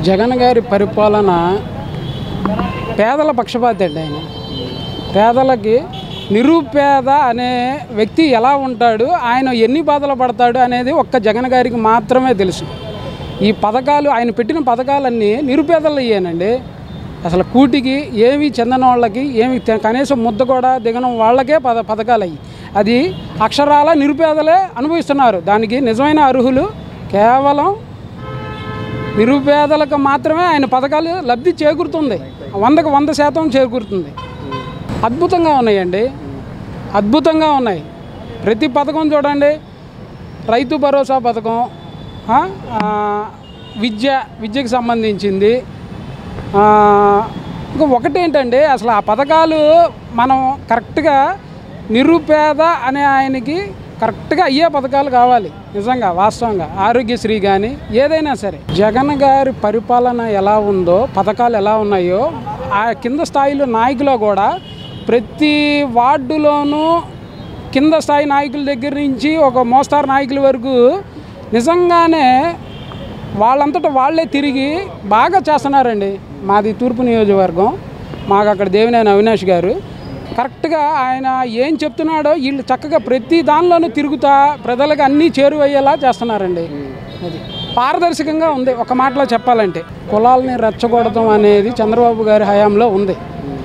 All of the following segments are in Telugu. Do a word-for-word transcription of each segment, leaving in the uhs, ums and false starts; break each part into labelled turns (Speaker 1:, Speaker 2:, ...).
Speaker 1: జగన్ గారి పరిపాలన పేదల పక్షపాతి అండి. ఆయన పేదలకి నిరుపేద అనే వ్యక్తి ఎలా ఉంటాడు, ఆయన ఎన్ని బాధలు పడతాడు అనేది ఒక్క జగన్ గారికి మాత్రమే తెలుసు. ఈ పథకాలు ఆయన పెట్టిన పథకాలన్నీ నిరుపేదలు అయ్యానండి. అసలు కూటికి ఏమి చెందని వాళ్ళకి ఏమి కనీసం ముద్ద కూడా దిగనం వాళ్ళకే పద పథకాలు అయ్యి అది అక్షరాల నిరుపేదలే అనుభవిస్తున్నారు. దానికి నిజమైన అర్హులు కేవలం నిరుపేదలకు మాత్రమే ఆయన పథకాలు లబ్ధి చేకూరుతుంది. వందకు వంద శాతం చేకూరుతుంది. అద్భుతంగా ఉన్నాయండి, అద్భుతంగా ఉన్నాయి. ప్రతి పథకం చూడండి, రైతు భరోసా పథకం, విద్య విద్యకు సంబంధించింది. ఇంకా ఒకటేంటంటే అసలు ఆ పథకాలు మనం కరెక్ట్గా నిరుపేద అనే ఆయనకి కరెక్ట్గా అయ్యే పథకాలు కావాలి. నిజంగా వాస్తవంగా ఆరోగ్యశ్రీ కానీ ఏదైనా సరే జగన్ గారి పరిపాలన ఎలా ఉందో, పథకాలు ఎలా ఉన్నాయో ఆ కింద స్థాయిలో నాయకులు కూడా ప్రతి వార్డులోనూ కింద స్థాయి నాయకుల దగ్గర నుంచి ఒక మోస్తారు నాయకుల వరకు నిజంగానే వాళ్ళంతటా వాళ్ళే తిరిగి బాగా చేస్తున్నారండి. మాది తూర్పు నియోజకవర్గం, మాకు అక్కడ దేవినేని అవినాష్ గారు కరెక్ట్గా ఆయన ఏం చెప్తున్నాడో వీళ్ళు చక్కగా ప్రతి దానిలోనూ తిరుగుతా ప్రజలకు అన్నీ చేరువయ్యేలా చేస్తున్నారండి. అది పారదర్శకంగా ఉంది. ఒక మాటలో చెప్పాలంటే కులాలని రెచ్చగొడతాం అనేది చంద్రబాబు గారి హయాంలో ఉంది.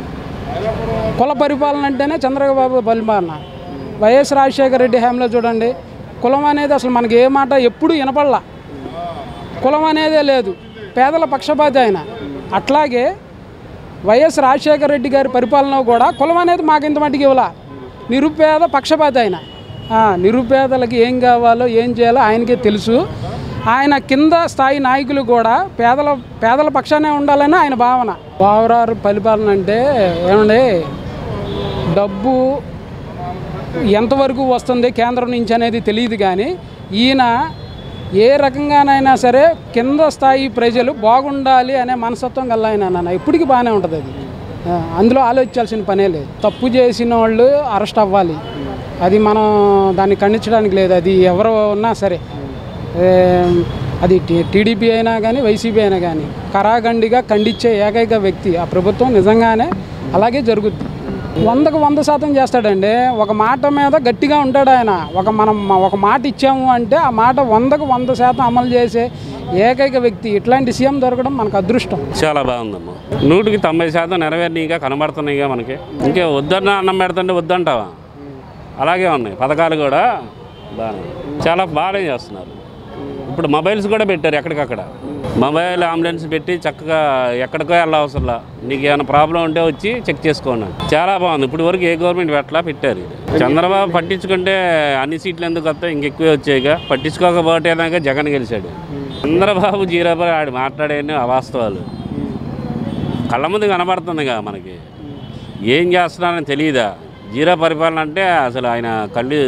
Speaker 1: కుల పరిపాలన అంటేనే చంద్రబాబు పరిపాలన. వైఎస్ రాజశేఖర రెడ్డి హయాంలో చూడండి, కులం అనేది అసలు మనకి ఏ మాట ఎప్పుడు వినపడలా. కులం అనేదే లేదు, పేదల పక్షపాతి ఆయన. అట్లాగే వైఎస్ రాజశేఖర రెడ్డి గారి పరిపాలన కూడా కులం అనేది మాకు ఇంత మట్టికి ఇవ్వాల. నిరుపేద పక్షపాతి ఆయన. నిరుపేదలకి ఏం కావాలో ఏం చేయాలో ఆయనకే తెలుసు. ఆయన కింద స్థాయి నాయకులు కూడా పేదల పేదల పక్షానే ఉండాలని ఆయన భావన. ఓవరాల్ పరిపాలన అంటే ఏమండి, డబ్బు ఎంతవరకు వస్తుంది కేంద్రం నుంచి అనేది తెలియదు, కానీ ఈయన ఏ రకంగానైనా సరే కింద స్థాయి ప్రజలు బాగుండాలి అనే మనస్తత్వం గల ఆయన నాన్న ఇప్పటికీ బాగానే ఉంటుంది. అది అందులో ఆలోచించాల్సిన పనే లేదు. తప్పు చేసిన వాళ్ళు అరెస్ట్ అవ్వాలి, అది మనం దాన్ని ఖండించడానికి లేదు. అది ఎవరు ఉన్నా సరే, అది టీడీపీ అయినా కానీ వైసీపీ అయినా కానీ కరాఖండిగా ఖండించే ఏకైక వ్యక్తి ఆ ప్రభుత్వం. నిజంగానే అలాగే జరుగుద్ది. వందకు వంద శాతం చేస్తాడండి. ఒక మాట మీద గట్టిగా ఉంటాడు ఆయన. ఒక మనం ఒక మాట ఇచ్చాము అంటే ఆ మాట వందకు వంద శాతం అమలు చేసే ఏకైక వ్యక్తి. ఇట్లాంటి సీఎం దొరకడం మనకు అదృష్టం.
Speaker 2: చాలా బాగుందమ్మా. నూటికి తొంభై శాతం నెరవేరినాయిగా, కనబడుతున్నాయిగా మనకి. ఇంకే వద్దన్న అన్నం పెడుతుంటే వద్దంటావా, అలాగే ఉన్నాయి పథకాలు కూడా. బాగా చాలా బాగా చేస్తున్నారు. ఇప్పుడు మొబైల్స్ కూడా పెట్టారు ఎక్కడికక్కడ. మొబైల్ అంబులెన్స్ పెట్టి చక్కగా ఎక్కడికో వెళ్ళవసరంలా, నీకు ఏమైనా ప్రాబ్లం ఉంటే వచ్చి చెక్ చేసుకోండి. చాలా బాగుంది. ఇప్పుడు వరకు ఏ గవర్నమెంట్ పెట్టలా, పెట్టారు. చంద్రబాబు పట్టించుకుంటే అన్ని సీట్లు ఎందుకు వస్తాయి, ఇంకెక్కువే వచ్చాయిగా. పట్టించుకోకపోతేనాక జగన్ గెలిచాడు. చంద్రబాబు జీరాబాబు ఆడు మాట్లాడేవి అవాస్తవాలు కళ్ళ ముందు కనబడుతుందిగా మనకి. ఏం చేస్తున్నారని తెలియదా? జీరో పరిపాలన అంటే అసలు ఆయన కళ్ళు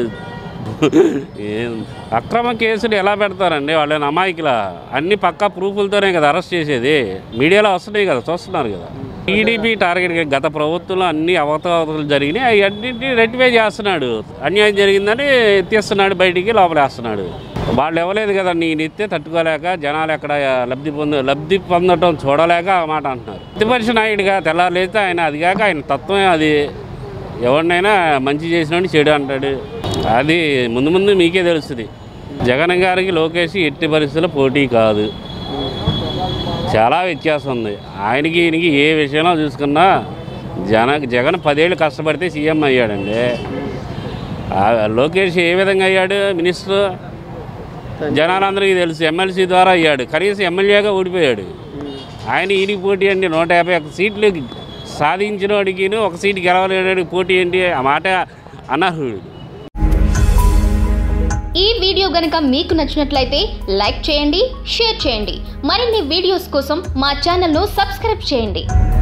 Speaker 2: అక్రమ కేసులు ఎలా పెడతారండి? వాళ్ళని అమాయకులా అన్ని పక్కా ప్రూఫ్లతోనే కదా అరెస్ట్ చేసేది. మీడియాలో వస్తున్నాయి కదా, చూస్తున్నారు కదా. టీడీపీ టార్గెట్ గత ప్రభుత్వంలో అన్ని అవకతవకలు జరిగినాయి, అవి అన్నింటినీ రెక్టిఫై చేస్తున్నాడు. అన్యాయం జరిగిందని ఎత్తేస్తున్నాడు, బయటికి లోపలేస్తున్నాడు. వాళ్ళు ఇవ్వలేదు కదా, నేను ఎత్తే తట్టుకోలేక జనాలు ఎక్కడ లబ్ధి పొంద లబ్ధి పొందటం చూడలేక ఆ మాట అంటున్నారు. ప్రతిపక్ష నాయుడిగా తెల్లారైతే ఆయన అది కాక ఆయన తత్వమే అది. ఎవరినైనా మంచి చేసినోడిని చెడు అంటాడు. అది ముందు ముందు మీకే తెలుస్తుంది. జగన్ గారికి లోకేష్ ఎట్టి పరిస్థితుల్లో పోటీ కాదు. చాలా వ్యత్యాసం ఉంది ఆయనకి ఈయనకి. ఏ విషయంలో చూసుకున్నా జన జగన్ పదేళ్ళు కష్టపడితే సీఎం అయ్యాడండి. లోకేష్ ఏ విధంగా అయ్యాడు మినిస్టర్ జనాలందరికీ తెలుసు. ఎమ్మెల్సీ ద్వారా అయ్యాడు, కనీసం ఎమ్మెల్యేగా ఓడిపోయాడు. ఆయన ఈయనకి పోటీ అండి. నూట యాభై ఒక్క సీట్లు సాధించిన వాడికి ఒక సీటు గెలవలేడానికి పోటీ ఏంటి? ఆ మాట అనర్హుడు.
Speaker 3: ఈ వీడియో గనుక మీకు నచ్చినట్లయితే లైక్ చేయండి, షేర్ చేయండి. మరిన్ని వీడియోస్ కోసం మా ఛానల్ను సబ్స్క్రైబ్ చేయండి.